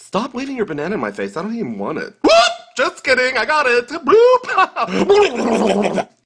Stop leaving your banana in my face. I don't even want it. Whoop! Just kidding. I got it. Bloop.